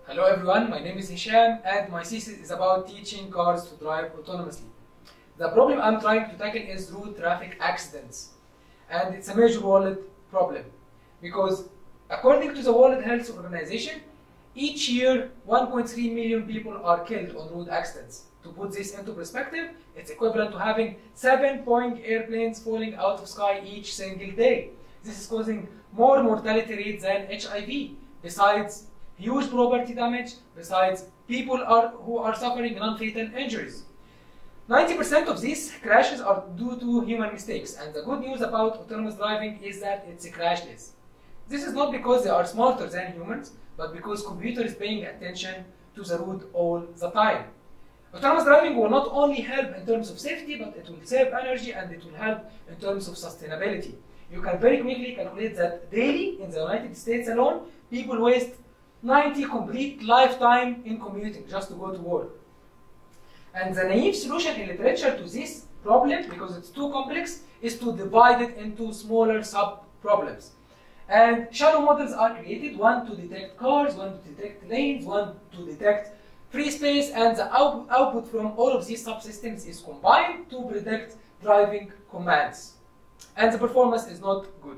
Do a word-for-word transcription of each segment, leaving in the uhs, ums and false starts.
Hello everyone, my name is Hesham and my thesis is about teaching cars to drive autonomously. The problem I'm trying to tackle is road traffic accidents, and it's a major world problem because according to the World Health Organization, each year one point three million people are killed on road accidents. To put this into perspective, it's equivalent to having seven Boeing airplanes falling out of sky each single day. This is causing more mortality rates than H I V, besides huge property damage, besides people are, who are suffering non-fatal injuries. ninety percent of these crashes are due to human mistakes, and the good news about autonomous driving is that it's crashless. This is not because they are smarter than humans, but because computers paying attention to the road all the time. Autonomous driving will not only help in terms of safety, but it will save energy and it will help in terms of sustainability. You can very quickly calculate that daily in the United States alone, people waste ninety complete lifetime in commuting just to go to work. And the naive solution in literature to this problem, because it's too complex, is to divide it into smaller sub-problems. And shallow models are created, one to detect cars, one to detect lanes, one to detect free space, and the out output from all of these subsystems is combined to predict driving commands. And the performance is not good.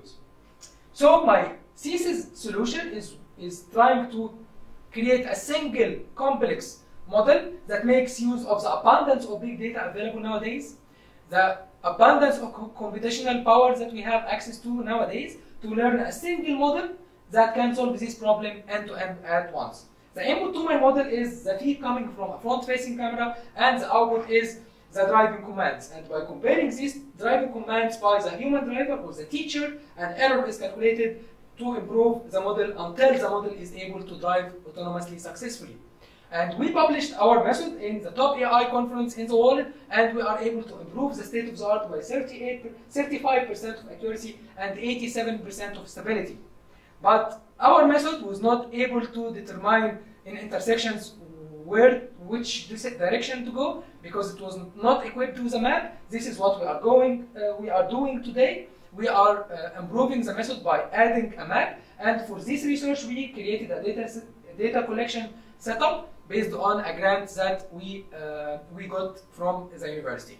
So my thesis solution is, is trying to create a single complex model that makes use of the abundance of big data available nowadays, the abundance of computational power that we have access to nowadays, to learn a single model that can solve this problem end-to-end at once. The input to my model is the feed coming from a front-facing camera, and the output is the driving commands. And by comparing these driving commands by the human driver or the teacher, an error is calculated to improve the model until the model is able to drive autonomously successfully. And we published our method in the top A I conference in the world, and we are able to improve the state of the art by thirty-eight, thirty-five percent of accuracy and eighty-seven percent of stability. But our method was not able to determine in intersections where, which direction to go, because it was not equipped with a map. This is what we are going, uh, we are doing today. We are uh, improving the method by adding a map, and for this research we created a data, a data collection setup based on a grant that we, uh, we got from the university.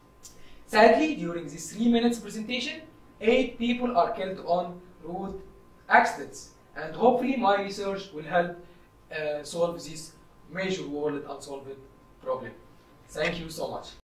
Sadly, during this three minutes presentation, eight people are killed on road accidents, and hopefully my research will help uh, solve this major world unsolved problem. Thank you so much.